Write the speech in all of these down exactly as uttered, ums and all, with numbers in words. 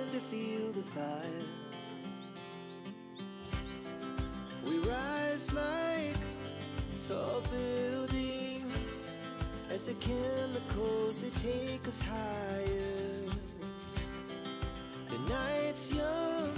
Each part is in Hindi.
begin to feel the fire. We rise like tall buildings as the chemicals they take us higher. The night's young,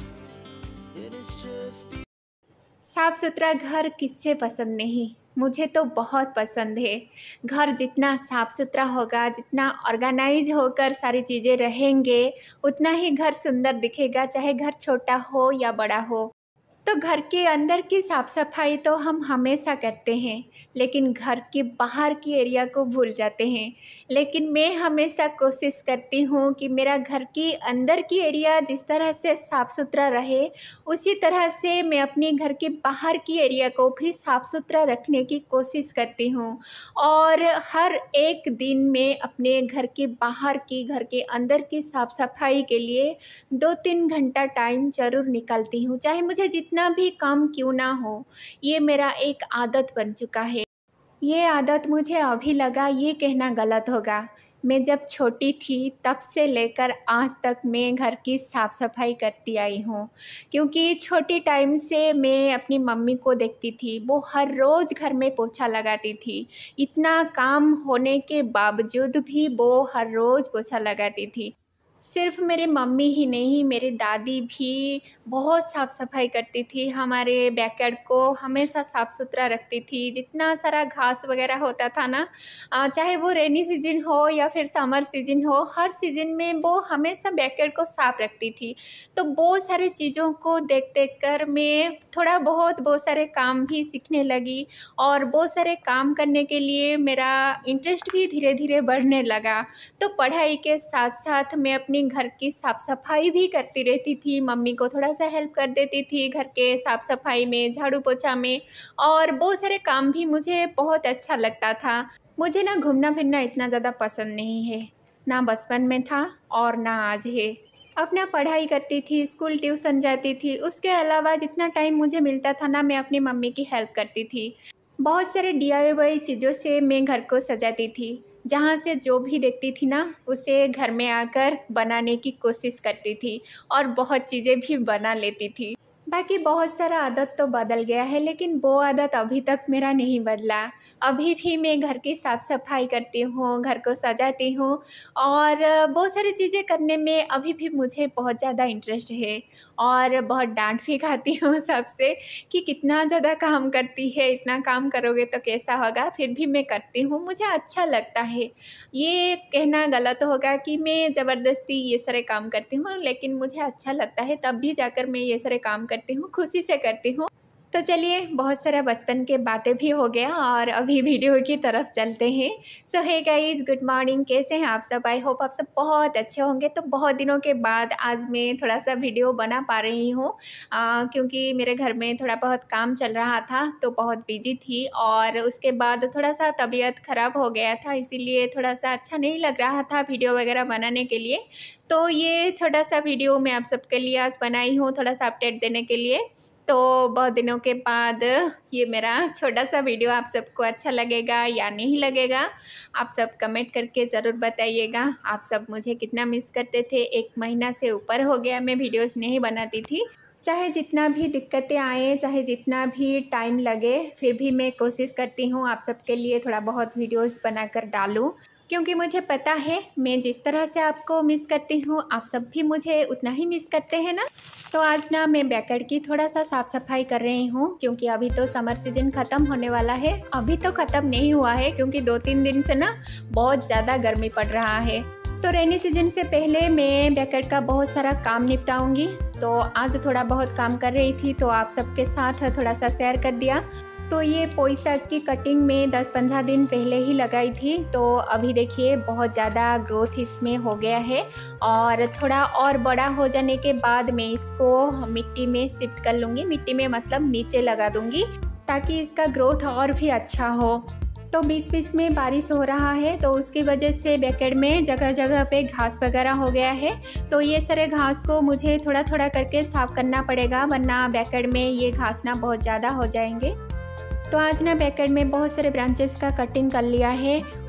it is just be- साफ़ सुथरा घर किससे पसंद नहीं, मुझे तो बहुत पसंद है। घर जितना साफ़ सुथरा होगा, जितना ऑर्गेनाइज होकर सारी चीज़ें रहेंगे, उतना ही घर सुंदर दिखेगा, चाहे घर छोटा हो या बड़ा हो। तो घर के अंदर की साफ़ सफाई तो हम हमेशा करते हैं, लेकिन घर के बाहर की एरिया को भूल जाते हैं। लेकिन मैं हमेशा कोशिश करती हूँ कि मेरा घर की अंदर की एरिया जिस तरह से साफ़ सुथरा रहे, उसी तरह से मैं अपने घर के बाहर की एरिया को भी साफ़ सुथरा रखने की कोशिश करती हूँ। और हर एक दिन में अपने घर के बाहर की, घर के अंदर की साफ़ सफाई के लिए दो तीन घंटा टाइम ज़रूर निकालती हूँ, चाहे मुझे जितना ना भी काम क्यों ना हो। ये मेरा एक आदत बन चुका है। ये आदत मुझे अभी लगा ये कहना गलत होगा। मैं जब छोटी थी तब से लेकर आज तक मैं घर की साफ़ सफाई करती आई हूँ, क्योंकि छोटी टाइम से मैं अपनी मम्मी को देखती थी, वो हर रोज़ घर में पोछा लगाती थी। इतना काम होने के बावजूद भी वो हर रोज़ पोछा लगाती थी। सिर्फ मेरे मम्मी ही नहीं, मेरी दादी भी बहुत साफ़ सफाई करती थी। हमारे बैकयार्ड को हमेशा साफ़ सुथरा रखती थी। जितना सारा घास वगैरह होता था ना, चाहे वो रेनी सीजन हो या फिर समर सीजन हो, हर सीजन में वो हमेशा बैकयार्ड को साफ़ रखती थी। तो बहुत सारी चीज़ों को देख देख कर मैं थोड़ा बहुत बहुत सारे काम भी सीखने लगी, और बहुत सारे काम करने के लिए मेरा इंटरेस्ट भी धीरे धीरे बढ़ने लगा। तो पढ़ाई के साथ साथ मैं अपनी घर की साफ़ सफाई भी करती रहती थी। मम्मी को थोड़ा सा हेल्प कर देती थी घर के साफ़ सफाई में, झाड़ू पोछा में, और बहुत सारे काम भी मुझे बहुत अच्छा लगता था। मुझे ना घूमना फिरना इतना ज़्यादा पसंद नहीं है, ना बचपन में था और ना आज है। अपना पढ़ाई करती थी, स्कूल ट्यूशन जाती थी, उसके अलावा जितना टाइम मुझे मिलता था ना, मैं अपनी मम्मी की हेल्प करती थी। बहुत सारे डी आई वाई चीज़ों से मैं घर को सजाती थी। जहाँ से जो भी देखती थी ना, उसे घर में आकर बनाने की कोशिश करती थी, और बहुत चीज़ें भी बना लेती थी। बाकी बहुत सारा आदत तो बदल गया है, लेकिन वो आदत अभी तक मेरा नहीं बदला। अभी भी मैं घर की साफ़ सफाई करती हूँ, घर को सजाती हूँ, और बहुत सारी चीज़ें करने में अभी भी मुझे बहुत ज़्यादा इंटरेस्ट है। और बहुत डांट भी खाती हूँ सबसे कि कितना ज़्यादा काम करती है, इतना काम करोगे तो कैसा होगा, फिर भी मैं करती हूँ, मुझे अच्छा लगता है। ये कहना गलत होगा कि मैं ज़बरदस्ती ये सारे काम करती हूँ, लेकिन मुझे अच्छा लगता है, तब भी जाकर मैं ये सारे काम करती हूँ, खुशी से करती हूँ। तो चलिए, बहुत सारा बचपन के बातें भी हो गया, और अभी वीडियो की तरफ चलते हैं। So hey guys, good morning, कैसे हैं आप सब? आई होप आप सब बहुत अच्छे होंगे। तो बहुत दिनों के बाद आज मैं थोड़ा सा वीडियो बना पा रही हूँ, क्योंकि मेरे घर में थोड़ा बहुत काम चल रहा था, तो बहुत बिजी थी, और उसके बाद थोड़ा सा तबीयत ख़राब हो गया था, इसीलिए थोड़ा सा अच्छा नहीं लग रहा था वीडियो वगैरह बनाने के लिए। तो ये छोटा सा वीडियो मैं आप सबके लिए आज बनाई हूँ, थोड़ा सा अपडेट देने के लिए। तो बहुत दिनों के बाद ये मेरा छोटा सा वीडियो आप सबको अच्छा लगेगा या नहीं लगेगा, आप सब कमेंट करके ज़रूर बताइएगा। आप सब मुझे कितना मिस करते थे। एक महीना से ऊपर हो गया मैं वीडियोस नहीं बनाती थी। चाहे जितना भी दिक्कतें आए, चाहे जितना भी टाइम लगे, फिर भी मैं कोशिश करती हूँ आप सबके लिए थोड़ा बहुत वीडियोस बनाकर डालूँ, क्योंकि मुझे पता है मैं जिस तरह से आपको मिस करती हूँ, आप सब भी मुझे उतना ही मिस करते हैं ना। तो आज ना मैं बैकयार्ड की थोड़ा सा साफ़ सफाई कर रही हूँ, क्योंकि अभी तो समर सीजन ख़त्म होने वाला है। अभी तो ख़त्म नहीं हुआ है, क्योंकि दो तीन दिन से ना बहुत ज़्यादा गर्मी पड़ रहा है। तो रेनी सीजन से पहले मैं बैकयार्ड का बहुत सारा काम निपटाऊंगी। तो आज थोड़ा बहुत काम कर रही थी, तो आप सबके साथ थोड़ा सा शेयर कर दिया। तो ये पोई साग की कटिंग में दस पंद्रह दिन पहले ही लगाई थी, तो अभी देखिए बहुत ज़्यादा ग्रोथ इसमें हो गया है, और थोड़ा और बड़ा हो जाने के बाद मैं इसको मिट्टी में शिफ्ट कर लूँगी। मिट्टी में मतलब नीचे लगा दूँगी, ताकि इसका ग्रोथ और भी अच्छा हो। तो बीच बीच में बारिश हो रहा है, तो उसकी वजह से बैकयार्ड में जगह जगह पे घास वगैरह हो गया है। तो ये सारे घास को मुझे थोड़ा थोड़ा करके साफ़ करना पड़ेगा, वरना बैकयार्ड में ये घास ना बहुत ज़्यादा हो जाएंगे। तो आज ना बैकयार्ड में बहुत सारे ब्रांचेस का कटिंग कर लिया है,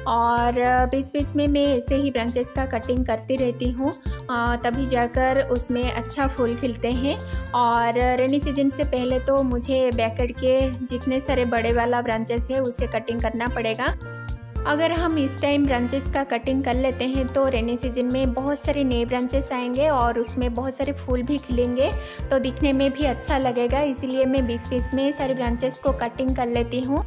और बीच बीच में मैं ऐसे ही ब्रांचेस का कटिंग करती रहती हूँ, तभी जाकर उसमें अच्छा फूल खिलते हैं। और रेनी सीजन से पहले तो मुझे बैकयार्ड के जितने सारे बड़े वाला ब्रांचेस है उसे कटिंग करना पड़ेगा। अगर हम इस टाइम ब्रांचेस का कटिंग कर लेते हैं तो रेनी सीजन में बहुत सारे नए ब्रांचेस आएंगे और उसमें बहुत सारे फूल भी खिलेंगे, तो दिखने में भी अच्छा लगेगा। इसीलिए मैं बीच बीच में सारे ब्रांचेस को कटिंग कर लेती हूँ।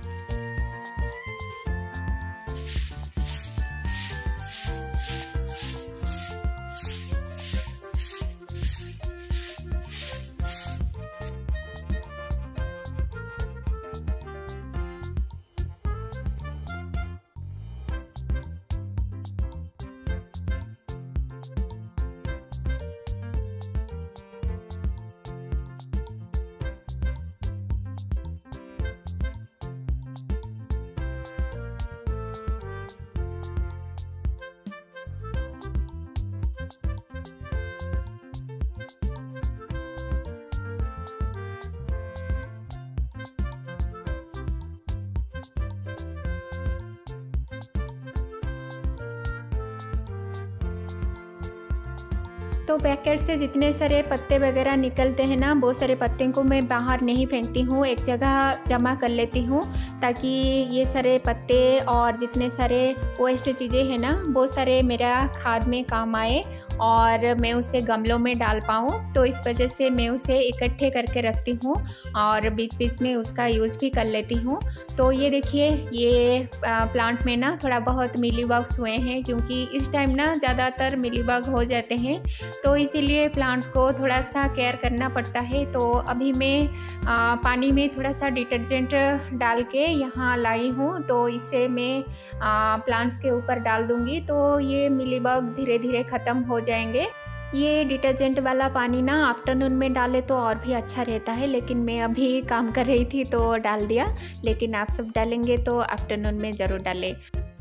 तो बैकयार्ड से जितने सारे पत्ते वगैरह निकलते हैं ना, बहुत सारे पत्ते को मैं बाहर नहीं फेंकती हूँ, एक जगह जमा कर लेती हूँ ताकि ये सारे पत्ते और जितने सारे वेस्ट चीज़ें हैं ना, बहुत सारे मेरा खाद में काम आए और मैं उसे गमलों में डाल पाऊँ। तो इस वजह से मैं उसे इकट्ठे करके रखती हूँ और बीच बीच में उसका यूज़ भी कर लेती हूँ। तो ये देखिए, ये प्लांट में ना थोड़ा बहुत मिलीबग्स हुए हैं, क्योंकि इस टाइम ना ज़्यादातर मिलीबग हो जाते हैं, तो इसीलिए प्लांट को थोड़ा सा केयर करना पड़ता है। तो अभी मैं आ, पानी में थोड़ा सा डिटर्जेंट डाल के यहाँ लाई हूँ, तो इसे मैं आ, प्लांट्स के ऊपर डाल दूँगी, तो ये मिलीबग धीरे धीरे ख़त्म हो जाएंगे। ये डिटर्जेंट वाला पानी ना आफ्टरनून में डाले तो और भी अच्छा रहता है, लेकिन मैं अभी काम कर रही थी तो डाल दिया, लेकिन आप सब डालेंगे तो आफ्टरनून में ज़रूर डालें।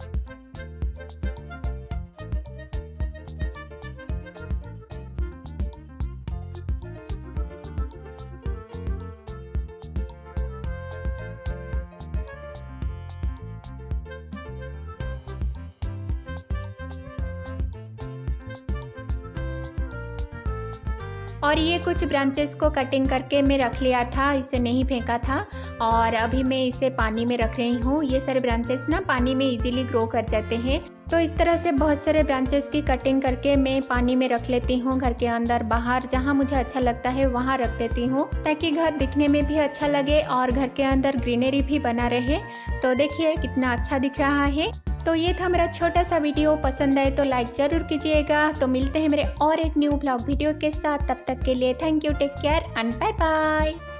और ये कुछ ब्रांचेस को कटिंग करके मैं रख लिया था, इसे नहीं फेंका था और अभी मैं इसे पानी में रख रही हूँ। ये सारे ब्रांचेस ना पानी में इजीली ग्रो कर जाते हैं, तो इस तरह से बहुत सारे ब्रांचेस की कटिंग करके मैं पानी में रख लेती हूँ। घर के अंदर बाहर जहाँ मुझे अच्छा लगता है वहाँ रख देती हूँ, ताकि घर दिखने में भी अच्छा लगे और घर के अंदर ग्रीनरी भी बना रहे। तो देखिए कितना अच्छा दिख रहा है। तो ये था मेरा छोटा सा वीडियो, पसंद आए तो लाइक ज़रूर कीजिएगा। तो मिलते हैं मेरे और एक न्यू ब्लॉग वीडियो के साथ, तब तक के लिए thank you, take care and bye bye.